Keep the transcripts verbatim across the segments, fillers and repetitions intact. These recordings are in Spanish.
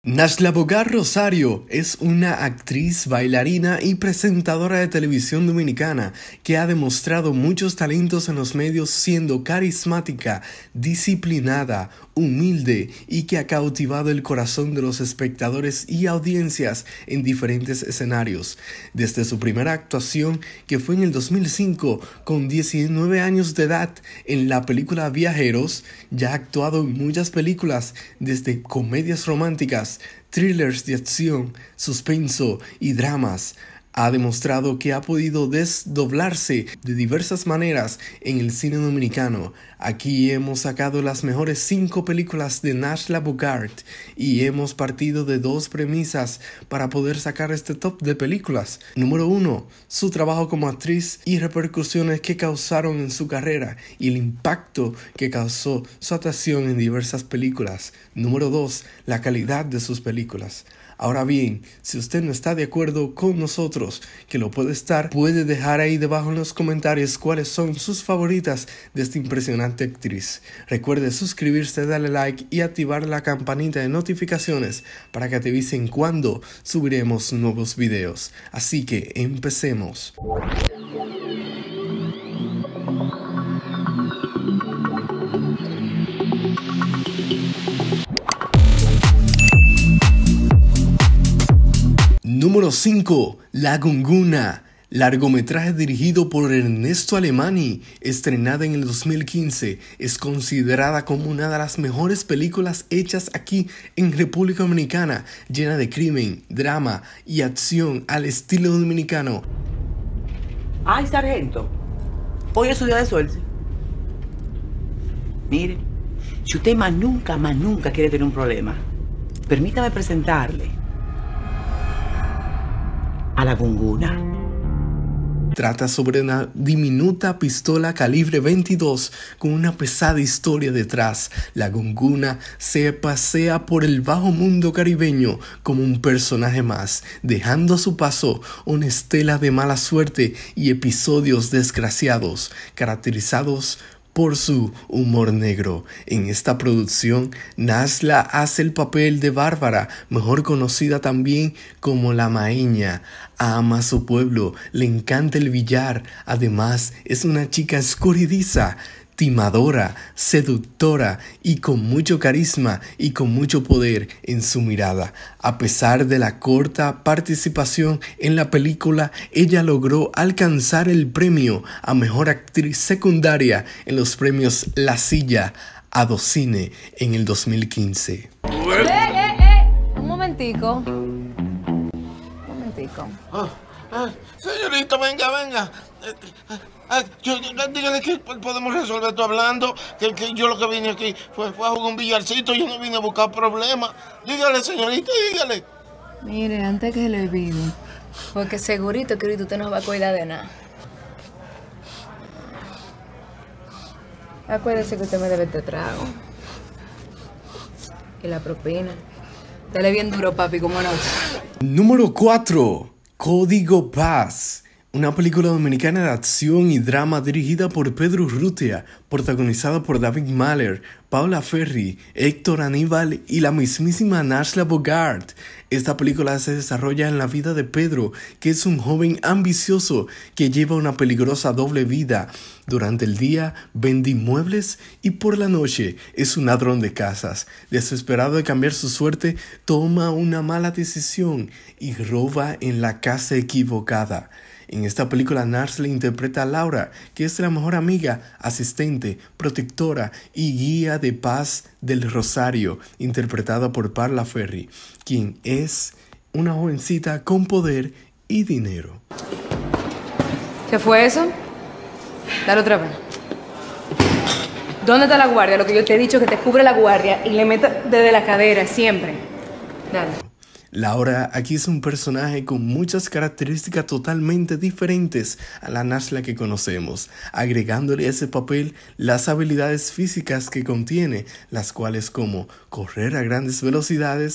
Nashla Bogart Rosario es una actriz, bailarina y presentadora de televisión dominicana que ha demostrado muchos talentos en los medios siendo carismática, disciplinada, humilde y que ha cautivado el corazón de los espectadores y audiencias en diferentes escenarios. Desde su primera actuación, que fue en el dos mil cinco, con diecinueve años de edad, en la película Viajeros, ya ha actuado en muchas películas, desde comedias románticas, thrillers de acción, suspenso y dramas. Ha demostrado que ha podido desdoblarse de diversas maneras en el cine dominicano. Aquí hemos sacado las mejores cinco películas de Nashla Bogart y hemos partido de dos premisas para poder sacar este top de películas. Número uno, su trabajo como actriz y repercusiones que causaron en su carrera y el impacto que causó su actuación en diversas películas. Número dos, la calidad de sus películas. Ahora bien, si usted no está de acuerdo con nosotros, que lo puede estar, puede dejar ahí debajo en los comentarios cuáles son sus favoritas de esta impresionante actriz. Recuerde suscribirse, darle like y activar la campanita de notificaciones para que te avisen cuando subiremos nuevos videos. Así que empecemos. Número cinco. La Gunguna. Largometraje dirigido por Ernesto Alemany, estrenada en el dos mil quince, es considerada como una de las mejores películas hechas aquí en República Dominicana, llena de crimen, drama y acción al estilo dominicano. Ay, sargento, hoy es su día de suerte. Mire, si usted más nunca, más nunca quiere tener un problema, permítame presentarle a la Gunguna. Trata sobre una diminuta pistola calibre veintidós con una pesada historia detrás. La Gunguna se pasea por el bajo mundo caribeño como un personaje más, dejando a su paso una estela de mala suerte y episodios desgraciados, caracterizados por su humor negro. En esta producción, Nashla hace el papel de Bárbara, mejor conocida también como la Maeña. Ama a su pueblo, le encanta el billar, además es una chica escurridiza, timadora, seductora y con mucho carisma y con mucho poder en su mirada. A pesar de la corta participación en la película, ella logró alcanzar el premio a Mejor Actriz Secundaria en los premios La Silla Adocine en el dos mil quince. ¡Eh, eh, eh! Un momentico. Un momentico. Ah, ah, señorita, venga, venga. Ah, yo, yo, dígale que podemos resolver esto hablando, que, que yo lo que vine aquí fue, fue a jugar un billarcito, yo no vine a buscar problemas. Dígale, señorita, dígale. Mire, antes que le olvide, porque segurito que ahorita usted no va a cuidar de nada. Acuérdese que usted me debe este trago. Y la propina. Dale bien duro, papi, como no. Número cuatro. Código Paz. Una película dominicana de acción y drama dirigida por Pedro Urrutia, protagonizada por David Mahler, Paula Ferri, Héctor Aníbal y la mismísima Nashla Bogart. Esta película se desarrolla en la vida de Pedro, que es un joven ambicioso que lleva una peligrosa doble vida. Durante el día vende inmuebles y por la noche es un ladrón de casas. Desesperado de cambiar su suerte, toma una mala decisión y roba en la casa equivocada. En esta película, Nashla interpreta a Laura, que es la mejor amiga, asistente, protectora y guía de paz del Rosario, interpretada por Paula Ferri, quien es una jovencita con poder y dinero. ¿Qué fue eso? Dale otra vez. ¿Dónde está la guardia? Lo que yo te he dicho, que te cubre la guardia y le meta desde la cadera, siempre. Dale. Laura aquí es un personaje con muchas características totalmente diferentes a la Nashla que conocemos, agregándole a ese papel las habilidades físicas que contiene, las cuales como correr a grandes velocidades,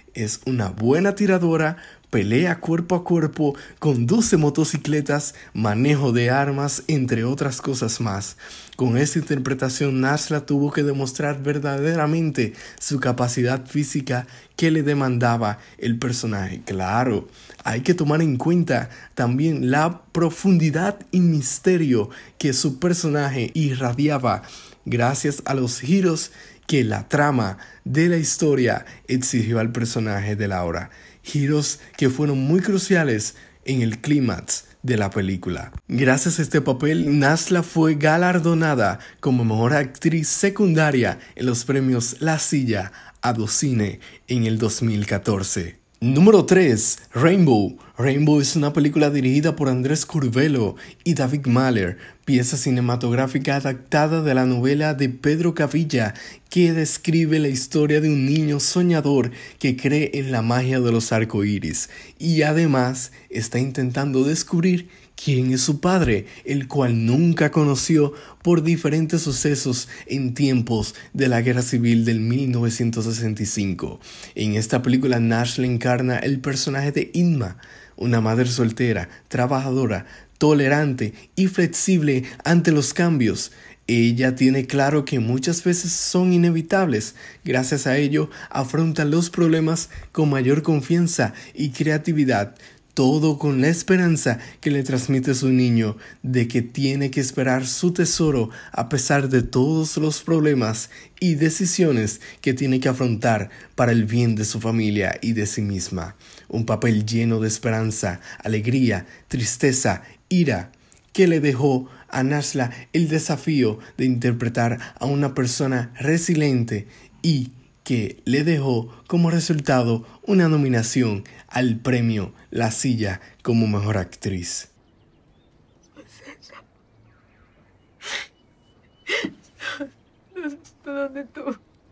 Es una buena tiradora, pelea cuerpo a cuerpo, conduce motocicletas, manejo de armas, entre otras cosas más. Con esta interpretación, Nasla tuvo que demostrar verdaderamente su capacidad física que le demandaba el personaje. Claro, hay que tomar en cuenta también la profundidad y misterio que su personaje irradiaba gracias a los giros que la trama de la historia exigió al personaje de Laura. Giros que fueron muy cruciales en el clímax de la película. Gracias a este papel, Nasla fue galardonada como mejor actriz secundaria en los premios La Silla Adocine en el dos mil catorce. Número tres. Rainbow. Rainbow es una película dirigida por Andrés Curvelo y David Mahler, pieza cinematográfica adaptada de la novela de Pedro Cavilla que describe la historia de un niño soñador que cree en la magia de los arcoíris y además está intentando descubrir quién es su padre, el cual nunca conoció por diferentes sucesos en tiempos de la Guerra Civil del mil novecientos sesenta y cinco. En esta película, Nasla encarna el personaje de Inma, una madre soltera, trabajadora, tolerante y flexible ante los cambios. Ella tiene claro que muchas veces son inevitables. Gracias a ello, afronta los problemas con mayor confianza y creatividad. Todo con la esperanza que le transmite su niño de que tiene que esperar su tesoro a pesar de todos los problemas y decisiones que tiene que afrontar para el bien de su familia y de sí misma. Un papel lleno de esperanza, alegría, tristeza, ira, que le dejó a Nasla el desafío de interpretar a una persona resiliente y que le dejó como resultado una nominación al premio La Silla como mejor actriz. ¿Dónde tú?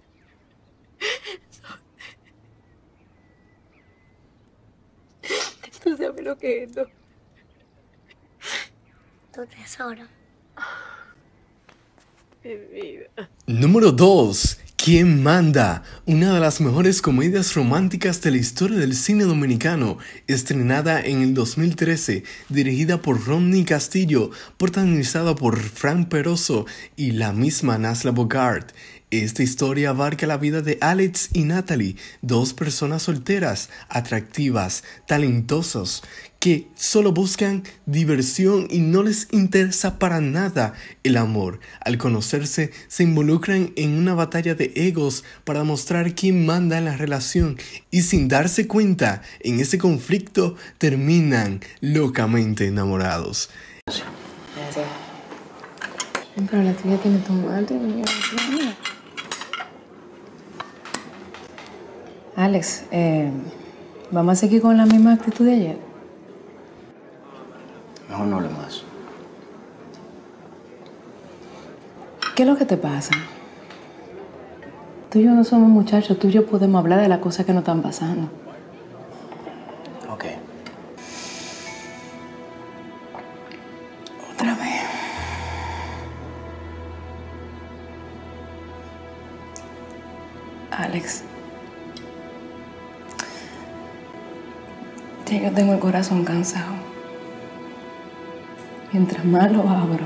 Tú sabes lo que es esto. Tu tesoro. Mi vida. Número dos. ¿Quién manda? Una de las mejores comedias románticas de la historia del cine dominicano, estrenada en el dos mil trece, dirigida por Rodney Castillo, protagonizada por Frank Peroso y la misma Nasla Bogart. Esta historia abarca la vida de Alex y Natalie, dos personas solteras, atractivas, talentosos, que solo buscan diversión y no les interesa para nada el amor. Al conocerse, se involucran en una batalla de egos para mostrar quién manda en la relación y sin darse cuenta, en ese conflicto terminan locamente enamorados. Gracias. Pero la tuya tiene tomate, niña. Alex, eh, ¿vamos a seguir con la misma actitud de ayer? Mejor no hable más. ¿Qué es lo que te pasa? Tú y yo no somos muchachos, tú y yo podemos hablar de las cosas que nos están pasando. Ok. Otra vez. Alex. Ya yo tengo el corazón cansado. Mientras más lo abro,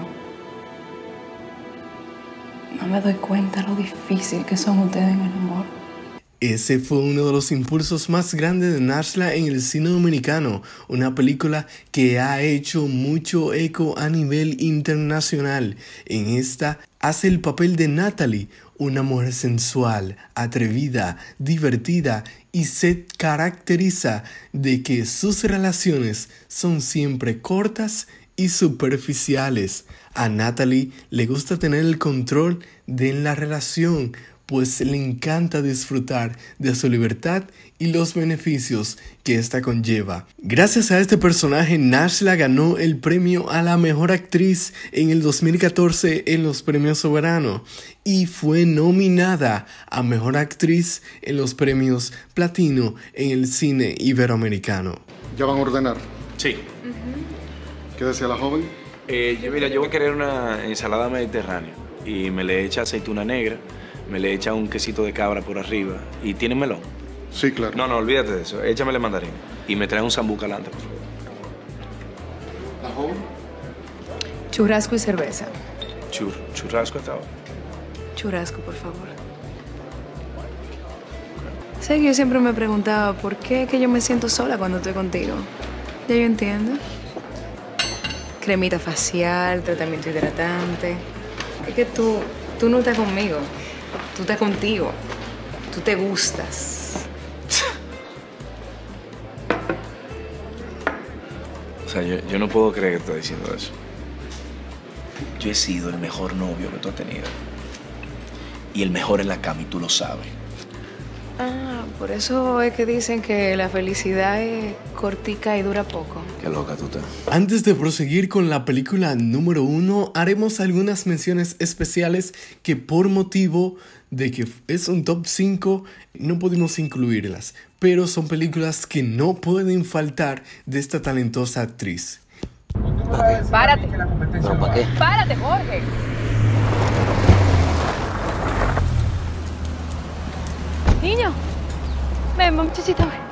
no me doy cuenta lo difícil que son ustedes en el amor. Ese fue uno de los impulsos más grandes de Nasla en el cine dominicano, una película que ha hecho mucho eco a nivel internacional. En esta hace el papel de Natalie, una mujer sensual, atrevida, divertida y se caracteriza de que sus relaciones son siempre cortas y superficiales. A Natalie le gusta tener el control de la relación, pues le encanta disfrutar de su libertad y los beneficios que ésta conlleva. Gracias a este personaje, Nasla ganó el premio a la mejor actriz en el dos mil catorce en los premios Soberano y fue nominada a mejor actriz en los premios Platino en el cine iberoamericano. ¿Ya van a ordenar? Sí. Uh-huh. ¿Qué decía la joven? Eh, yo, mira, yo voy a querer una ensalada mediterránea y me le echa aceituna negra, me le echa un quesito de cabra por arriba y tiene melón. Sí, claro. No, no, olvídate de eso. Échame el mandarín. Y me trae un sambuca alante, por favor. ¿La joven? Churrasco y cerveza. Chur, churrasco hasta ahora. Churrasco, por favor. Sé que yo siempre me preguntaba por qué es que yo me siento sola cuando estoy contigo. Ya yo entiendo. Cremita facial, tratamiento hidratante. Es que tú, tú no estás conmigo. Tú estás contigo. Tú te gustas. O sea, yo, yo no puedo creer que estás diciendo eso. Yo he sido el mejor novio que tú has tenido. Y el mejor en la cama, y tú lo sabes. Ah, por eso es que dicen que la felicidad es cortica y dura poco. Qué loca tú estás. Antes de proseguir con la película número uno, haremos algunas menciones especiales que por motivo de que es un top cinco no pudimos incluirlas, pero son películas que no pueden faltar de esta talentosa actriz. Párate. ¿Pero para qué? Párate, Jorge. Niño, ven, muchachito, ven.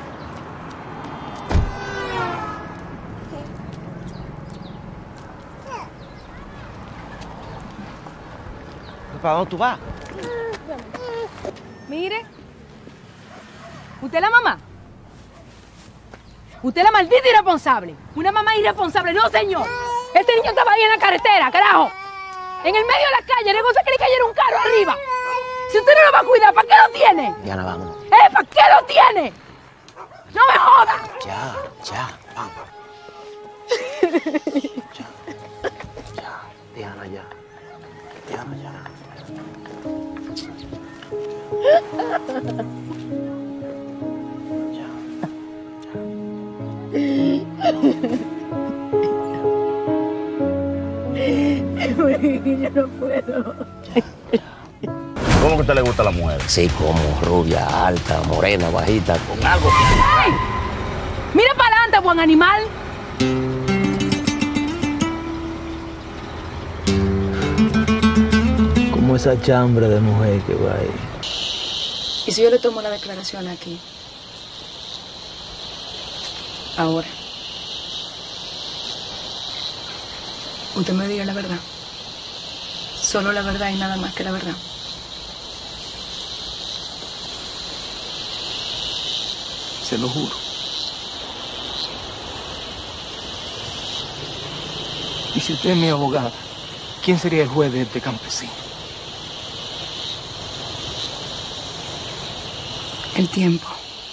¿Para dónde tú vas? Mire. ¿Usted es la mamá? ¿Usted es la maldita irresponsable? ¿Una mamá irresponsable? No, señor. Este niño estaba ahí en la carretera, carajo. En el medio de la calle, luego se cree que cayera un carro arriba. Si usted no lo va a cuidar, ¿para qué lo tiene? Diana, vámonos. ¿Eh? ¿Para qué lo tiene? ¡No me joda! Ya, ya, vamos. Ya, ya, Diana, ya. Diana, ya. Yo no puedo. ¿Cómo que a usted le gusta la mujer? Sí, como rubia, alta, morena, bajita, con algo. ¡Ay! Mira para adelante, buen animal. Como esa chambre de mujer que va ahí. ¿Y si yo le tomo la declaración aquí? Ahora. Usted me diga la verdad. Solo la verdad y nada más que la verdad. Se lo juro. Y si usted es mi abogada, ¿quién sería el juez de este campesino? El tiempo.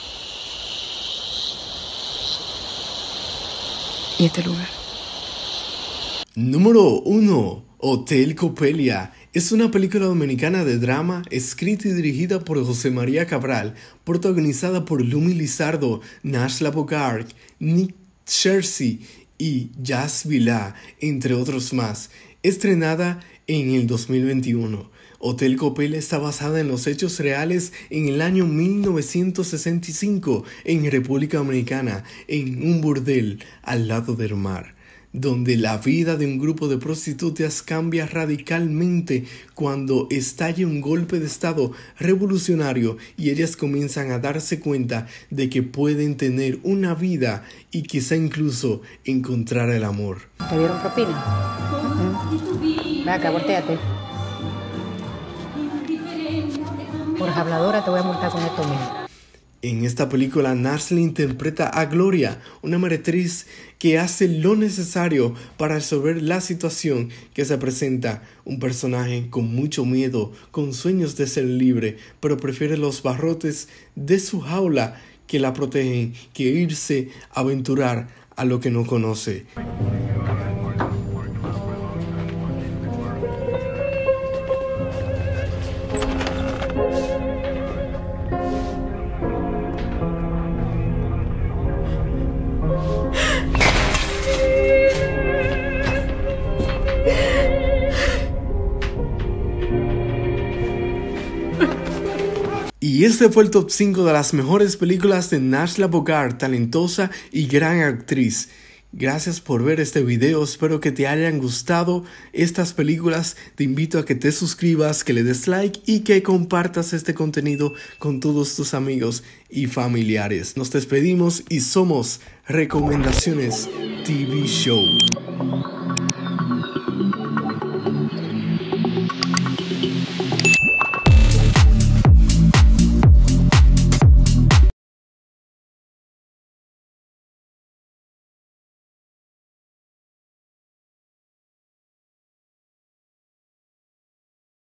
Y este lugar. Número uno. Hotel Coppelia. Es una película dominicana de drama escrita y dirigida por José María Cabral, protagonizada por Lumi Lizardo, Nashla Bogart, Nick Searcy y Jazz Vilá, entre otros más. Estrenada en el dos mil veintiuno. Hotel Coppelia está basada en los hechos reales en el año mil novecientos sesenta y cinco en República Dominicana, en un burdel al lado del mar, donde la vida de un grupo de prostitutas cambia radicalmente cuando estalla un golpe de estado revolucionario y ellas comienzan a darse cuenta de que pueden tener una vida y quizá incluso encontrar el amor. ¿Te dieron propina? Uh-huh. Ven acá, volteate. Por habladora te voy a multar con esto mismo. En esta película, Nashla interpreta a Gloria, una meretriz que hace lo necesario para resolver la situación que se presenta. Un personaje con mucho miedo, con sueños de ser libre, pero prefiere los barrotes de su jaula que la protegen que irse a aventurar a lo que no conoce. Y este fue el top cinco de las mejores películas de Nashla Bogart, talentosa y gran actriz. Gracias por ver este video, espero que te hayan gustado estas películas. Te invito a que te suscribas, que le des like y que compartas este contenido con todos tus amigos y familiares. Nos despedimos y somos Recomendaciones T V Show.